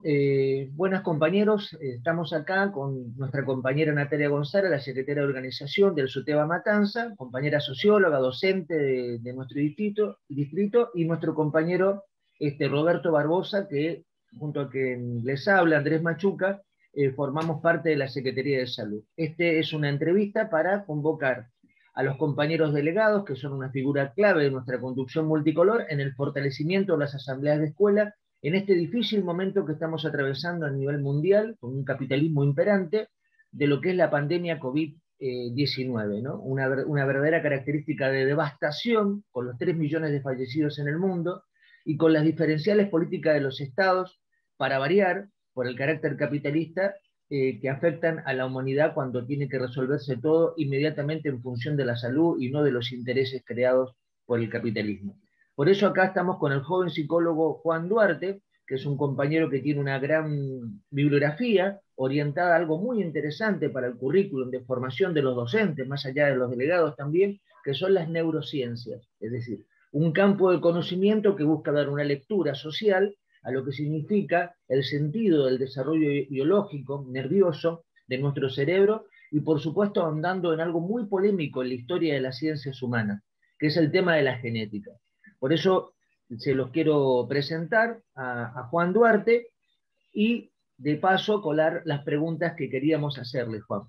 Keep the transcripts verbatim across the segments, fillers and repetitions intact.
Eh, buenas compañeros, eh, estamos acá con nuestra compañera Natalia González, la secretaria de organización del SUTEBA Matanza, compañera socióloga, docente de, de nuestro distrito, distrito, y nuestro compañero este, Roberto Barbosa, que junto a quien les habla, Andrés Machuca, eh, formamos parte de la Secretaría de Salud. Este es una entrevista para convocar a los compañeros delegados, que son una figura clave de nuestra conducción multicolor, en el fortalecimiento de las asambleas de escuela en este difícil momento que estamos atravesando a nivel mundial, con un capitalismo imperante, de lo que es la pandemia COVID diecinueve, ¿no? Una, una verdadera característica de devastación, con los tres millones de fallecidos en el mundo, y con las diferenciales políticas de los estados, para variar, por el carácter capitalista, eh, que afectan a la humanidad cuando tiene que resolverse todo inmediatamente en función de la salud y no de los intereses creados por el capitalismo. Por eso acá estamos con el joven psicólogo Juan Duarte, que es un compañero que tiene una gran bibliografía orientada a algo muy interesante para el currículum de formación de los docentes, más allá de los delegados también, que son las neurociencias, es decir, un campo de conocimiento que busca dar una lectura social a lo que significa el sentido del desarrollo biológico, nervioso de nuestro cerebro, y por supuesto ahondando en algo muy polémico en la historia de las ciencias humanas, que es el tema de la genética. Por eso se los quiero presentar a, a Juan Duarte y de paso colar las preguntas que queríamos hacerle, Juan.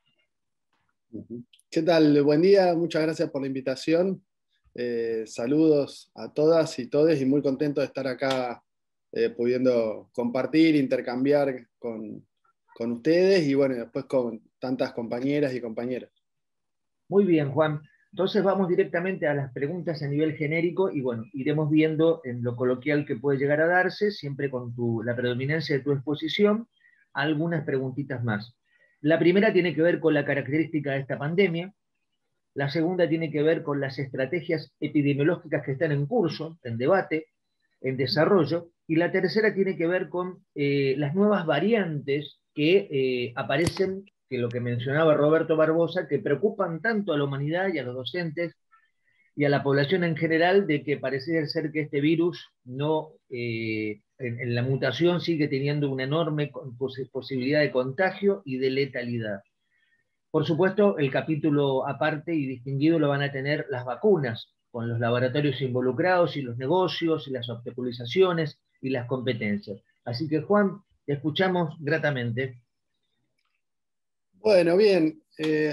¿Qué tal? Buen día, muchas gracias por la invitación. Eh, saludos a todas y todes y muy contento de estar acá eh, pudiendo compartir, intercambiar con, con ustedes y bueno, después con tantas compañeras y compañeros. Muy bien, Juan. Entonces vamos directamente a las preguntas a nivel genérico y bueno, iremos viendo en lo coloquial que puede llegar a darse, siempre con tu, la predominancia de tu exposición, algunas preguntitas más. La primera tiene que ver con la característica de esta pandemia, la segunda tiene que ver con las estrategias epidemiológicas que están en curso, en debate, en desarrollo, y la tercera tiene que ver con eh, las nuevas variantes que eh, aparecen, que lo que mencionaba Roberto Barbosa, que preocupan tanto a la humanidad y a los docentes y a la población en general, de que parece ser que este virus no, eh, en, en la mutación sigue teniendo una enorme pos posibilidad de contagio y de letalidad. Por supuesto, el capítulo aparte y distinguido lo van a tener las vacunas, con los laboratorios involucrados y los negocios y las obstaculizaciones y las competencias. Así que, Juan, te escuchamos gratamente. Bueno, bien. Eh,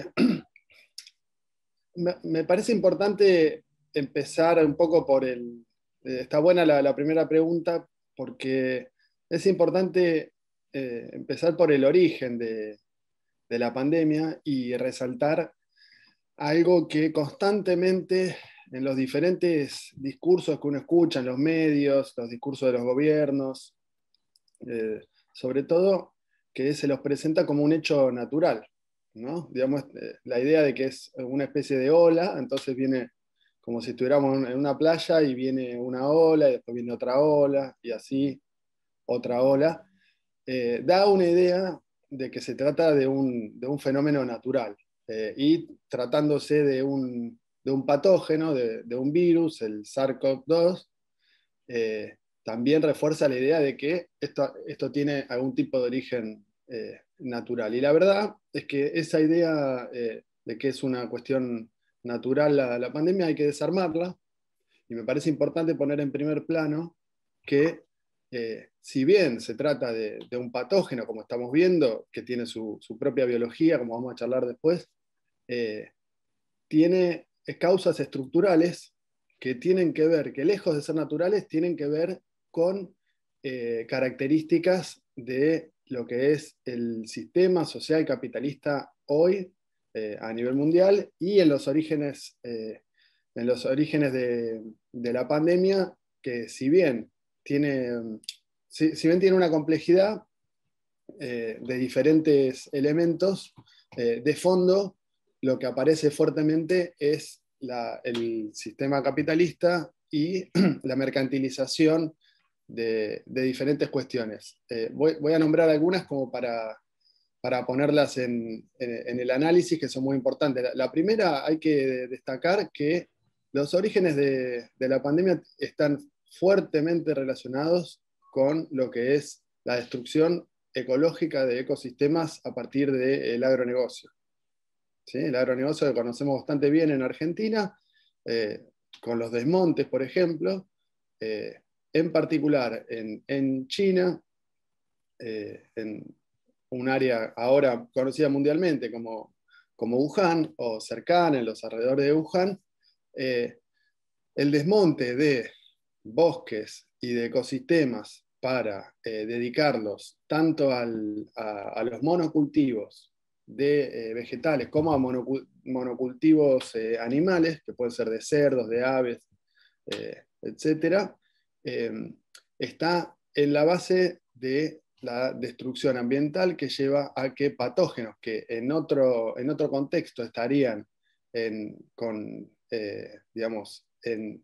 me, me parece importante empezar un poco por el... Eh, está buena la, la primera pregunta porque es importante eh, empezar por el origen de de la pandemia y resaltar algo que constantemente en los diferentes discursos que uno escucha en los medios, los discursos de los gobiernos, eh, sobre todo que se los presenta como un hecho natural, ¿no? Digamos, eh, la idea de que es una especie de ola, entonces viene como si estuviéramos en una playa y viene una ola y después viene otra ola y así otra ola, eh, da una idea de que se trata de un, de un fenómeno natural. Eh, y tratándose de un, de un patógeno, de, de, un virus, el SARS-CoV dos, eh, también refuerza la idea de que esto, esto tiene algún tipo de origen eh, natural. Y la verdad es que esa idea eh, de que es una cuestión natural la, la pandemia hay que desarmarla, y me parece importante poner en primer plano que Eh, si bien se trata de, de un patógeno, como estamos viendo, que tiene su, su propia biología, como vamos a charlar después, eh, tiene causas estructurales que tienen que ver, que lejos de ser naturales, tienen que ver con eh, características de lo que es el sistema social capitalista hoy eh, a nivel mundial y en los orígenes, eh, en los orígenes de, de la pandemia, que si bien tiene, si, si bien tiene una complejidad eh, de diferentes elementos, eh, de fondo lo que aparece fuertemente es la, el sistema capitalista y la mercantilización de, de diferentes cuestiones. Eh, voy, voy a nombrar algunas como para, para ponerlas en, en, en el análisis, que son muy importantes. La, la primera, hay que destacar que los orígenes de, de la pandemia están fuertemente relacionados con lo que es la destrucción ecológica de ecosistemas a partir del agronegocio. ¿Sí? El agronegocio que conocemos bastante bien en Argentina, eh, con los desmontes, por ejemplo, eh, en particular en, en China, eh, en un área ahora conocida mundialmente como, como Wuhan, o cercana, en los alrededores de Wuhan, eh, el desmonte de bosques y de ecosistemas para eh, dedicarlos tanto al, a, a los monocultivos de eh, vegetales como a monocul monocultivos eh, animales, que pueden ser de cerdos, de aves, eh, etcétera, eh, está en la base de la destrucción ambiental que lleva a que patógenos que en otro, en otro contexto estarían en, con, eh, digamos, en,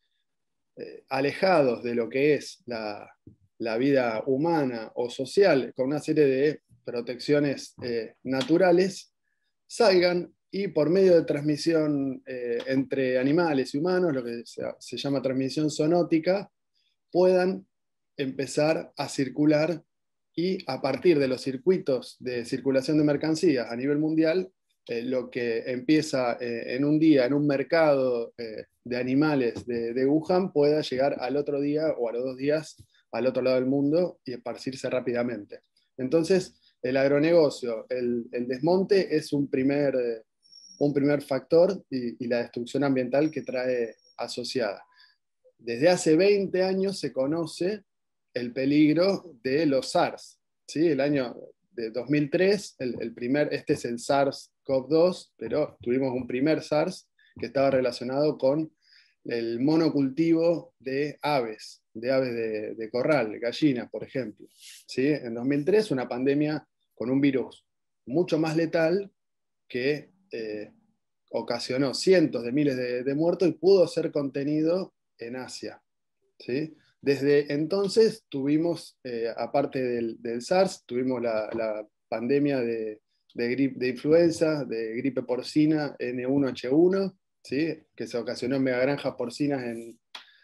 eh, alejados de lo que es la, la vida humana o social, con una serie de protecciones eh, naturales, salgan y por medio de transmisión eh, entre animales y humanos, lo que se, se llama transmisión zoonótica, puedan empezar a circular y a partir de los circuitos de circulación de mercancías a nivel mundial, eh, lo que empieza eh, en un día en un mercado eh, de animales de, de Wuhan pueda llegar al otro día o a los dos días al otro lado del mundo y esparcirse rápidamente. Entonces, el agronegocio, el, el desmonte es un primer, eh, un primer factor y, y la destrucción ambiental que trae asociada. Desde hace veinte años se conoce el peligro de los SARS. ¿Sí? El año de dos mil tres, el, el primer, este es el SARS CoV dos, pero tuvimos un primer SARS que estaba relacionado con el monocultivo de aves, de aves de, de corral, gallinas, por ejemplo. ¿Sí? En dos mil tres, una pandemia con un virus mucho más letal que eh, ocasionó cientos de miles de, de muertos y pudo ser contenido en Asia. ¿Sí? Desde entonces tuvimos, eh, aparte del, del SARS, tuvimos la, la pandemia de, de, gripe, de influenza, de gripe porcina N uno H uno, ¿sí? Que se ocasionó en megagranjas porcinas en,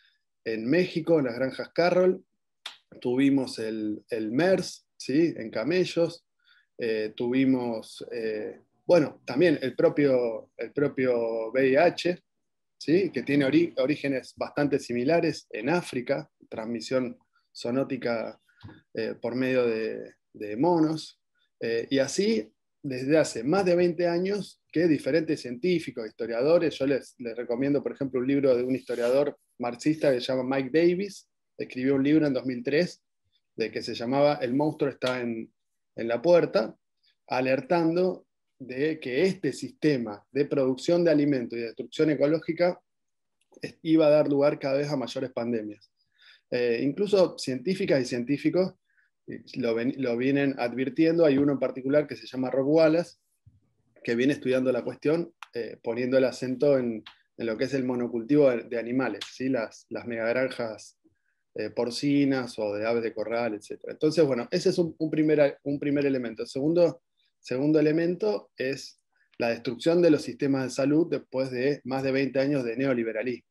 en México, en las granjas Carroll. Tuvimos el, el MERS, ¿sí? En camellos. Eh, tuvimos, eh, bueno, también el propio, el propio V I H, ¿sí? Que tiene ori orígenes bastante similares en África, transmisión zoonótica eh, por medio de, de monos, eh, y así desde hace más de veinte años que diferentes científicos, historiadores, yo les, les recomiendo por ejemplo un libro de un historiador marxista que se llama Mike Davis, escribió un libro en dos mil tres de que se llamaba El monstruo está en, en la puerta, alertando de que este sistema de producción de alimentos y de destrucción ecológica iba a dar lugar cada vez a mayores pandemias. Eh, incluso científicas y científicos lo, ven, lo vienen advirtiendo. Hay uno en particular que se llama Rob Wallace, que viene estudiando la cuestión, eh, poniendo el acento en, en lo que es el monocultivo de, de animales, ¿sí? las, las megagranjas eh, porcinas o de aves de corral, etcétera. Entonces, bueno, ese es un, un, primer, un primer elemento. El segundo, segundo elemento es la destrucción de los sistemas de salud después de más de veinte años de neoliberalismo.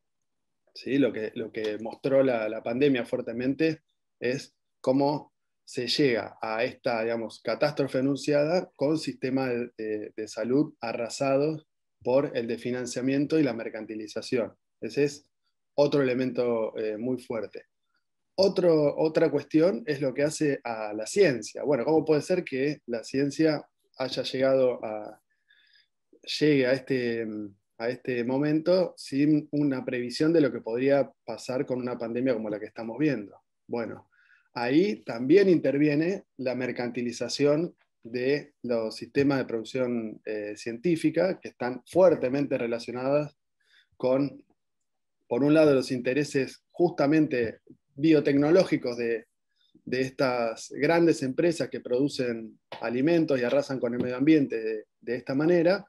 ¿Sí? Lo que, lo que mostró la, la pandemia fuertemente es cómo se llega a esta, digamos, catástrofe anunciada con sistemas de, de, de salud arrasados por el desfinanciamiento y la mercantilización. Ese es otro elemento eh, muy fuerte. Otro, otra cuestión es lo que hace a la ciencia. Bueno, ¿cómo puede ser que la ciencia haya llegado a, llegue a este, a este momento sin una previsión de lo que podría pasar con una pandemia como la que estamos viendo? Bueno, ahí también interviene la mercantilización de los sistemas de producción eh, científica, que están fuertemente relacionadas con, por un lado, los intereses justamente biotecnológicos de, de estas grandes empresas que producen alimentos y arrasan con el medio ambiente de, de esta manera,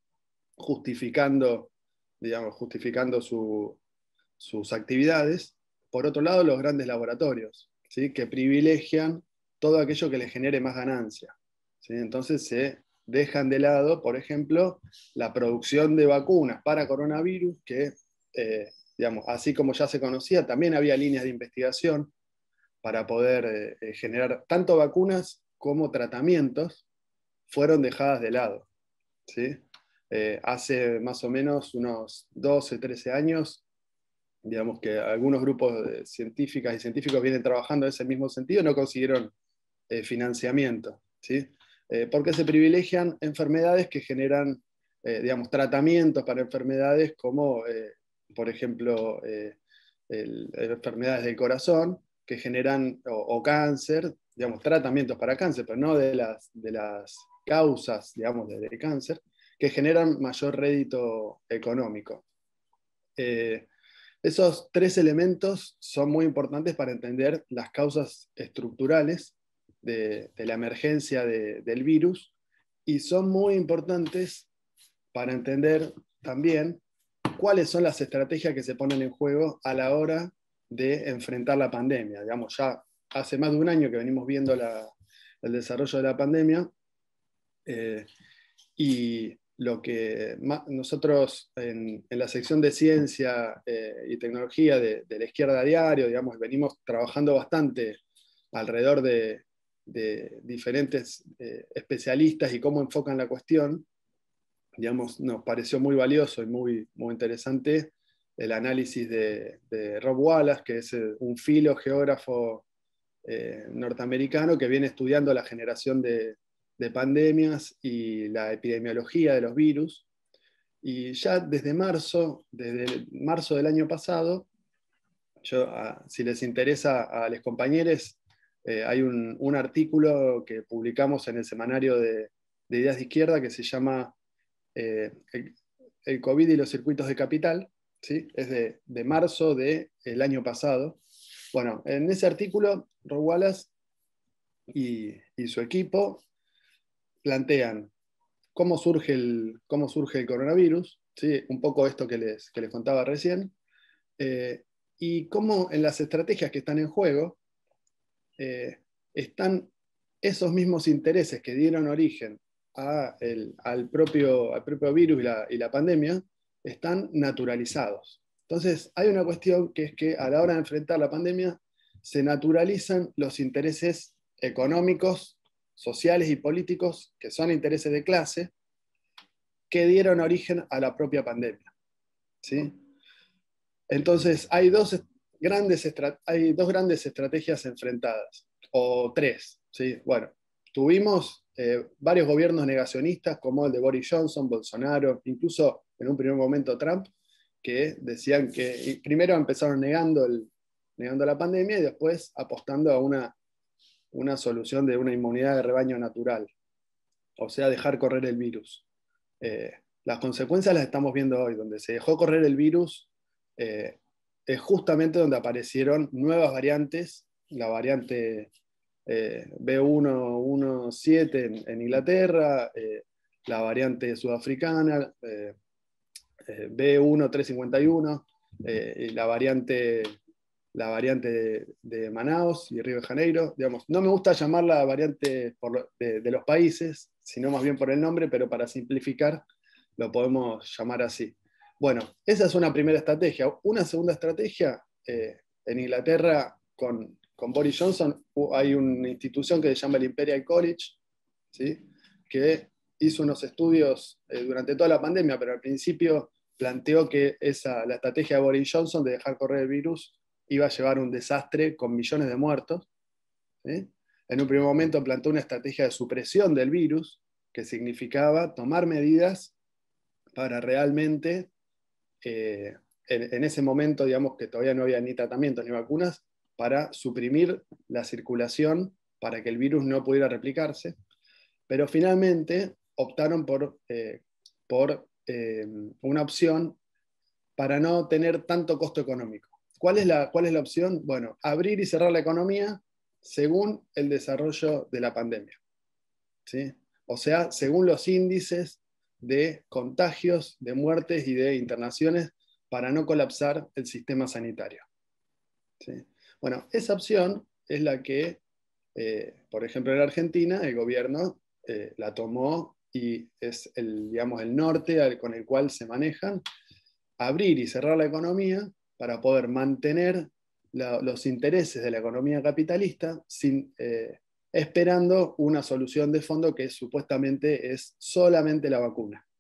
justificando, digamos, justificando su, sus actividades. Por otro lado, los grandes laboratorios, ¿sí? Que privilegian todo aquello que les genere más ganancia, ¿sí? Entonces se dejan de lado, por ejemplo, la producción de vacunas para coronavirus, que, eh, digamos, así como ya se conocía, también había líneas de investigación para poder eh, generar tanto vacunas como tratamientos, fueron dejadas de lado, ¿sí? Eh, hace más o menos unos doce, trece años, digamos que algunos grupos de científicas y científicos vienen trabajando en ese mismo sentido y no consiguieron eh, financiamiento, ¿sí? Eh, porque se privilegian enfermedades que generan, eh, digamos, tratamientos para enfermedades como, eh, por ejemplo, eh, el, enfermedades del corazón, que generan, o, o cáncer, digamos, tratamientos para cáncer, pero no de las, de las causas, digamos, del de cáncer, que generan mayor rédito económico. Eh, esos tres elementos son muy importantes para entender las causas estructurales de, de la emergencia de, del virus, y son muy importantes para entender también cuáles son las estrategias que se ponen en juego a la hora de enfrentar la pandemia. Digamos, ya hace más de un año que venimos viendo la, el desarrollo de la pandemia, eh, y lo que nosotros en, en la sección de ciencia eh, y tecnología de, de la izquierda a diario, digamos, venimos trabajando bastante alrededor de, de diferentes eh, especialistas y cómo enfocan la cuestión. Digamos, nos pareció muy valioso y muy, muy interesante el análisis de, de Rob Wallace, que es un filo geógrafo eh, norteamericano que viene estudiando la generación de, de pandemias y la epidemiología de los virus. Y ya desde marzo, desde marzo del año pasado, yo, a, si les interesa a los compañeros, eh, hay un, un artículo que publicamos en el semanario de, de Ideas de Izquierda que se llama eh, el, el COVID y los circuitos de capital, ¿sí? Es de, de marzo del año pasado. Bueno, en ese artículo, Rob Wallace y, y su equipo plantean cómo surge el, cómo surge el coronavirus, ¿sí? Un poco esto que les, que les contaba recién, eh, y cómo en las estrategias que están en juego eh, están esos mismos intereses que dieron origen a el, al, propio, al propio virus y la, y la pandemia, están naturalizados. Entonces, hay una cuestión que es que a la hora de enfrentar la pandemia, se naturalizan los intereses económicos, sociales y políticos, que son intereses de clase, que dieron origen a la propia pandemia, ¿sí? Entonces, hay dos grandes, hay dos grandes estrategias enfrentadas, o tres, ¿sí? Bueno, tuvimos eh, varios gobiernos negacionistas, como el de Boris Johnson, Bolsonaro, incluso en un primer momento Trump, que decían que primero empezaron negando, el, negando la pandemia y después apostando a una, una solución de una inmunidad de rebaño natural, o sea, dejar correr el virus. Eh, las consecuencias las estamos viendo hoy, donde se dejó correr el virus, eh, es justamente donde aparecieron nuevas variantes, la variante eh, B uno punto diecisiete en, en Inglaterra, eh, la variante sudafricana, eh, eh, B uno punto trescientos cincuenta y uno, eh, y la variante, la variante de, de Manaus y Río de Janeiro. Digamos, no me gusta llamarla variante por lo, de, de los países, sino más bien por el nombre, pero para simplificar lo podemos llamar así. Bueno, esa es una primera estrategia. Una segunda estrategia, eh, en Inglaterra, con, con Boris Johnson, hay una institución que se llama el Imperial College, ¿sí? Que hizo unos estudios eh, durante toda la pandemia, pero al principio planteó que esa, la estrategia de Boris Johnson de dejar correr el virus iba a llevar a un desastre con millones de muertos, ¿sí? En un primer momento planteó una estrategia de supresión del virus, que significaba tomar medidas para realmente, eh, en, en ese momento, digamos que todavía no había ni tratamientos ni vacunas, para suprimir la circulación para que el virus no pudiera replicarse. Pero finalmente optaron por, eh, por eh, una opción para no tener tanto costo económico. ¿Cuál es, la, ¿Cuál es la opción? Bueno, abrir y cerrar la economía según el desarrollo de la pandemia, ¿sí? O sea, según los índices de contagios, de muertes y de internaciones, para no colapsar el sistema sanitario, ¿sí? Bueno, esa opción es la que, eh, por ejemplo, en Argentina, el gobierno eh, la tomó y es el, digamos, el norte al, con el cual se manejan, abrir y cerrar la economía para poder mantener la, los intereses de la economía capitalista sin, eh, esperando una solución de fondo que supuestamente es solamente la vacuna.